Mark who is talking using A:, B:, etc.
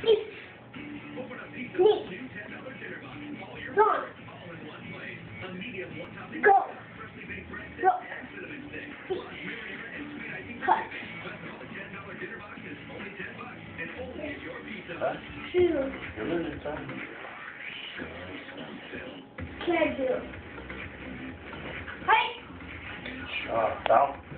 A: Go. Go. Cut. 2.
B: You're losing time.
A: Can I do? Hey.
B: Down.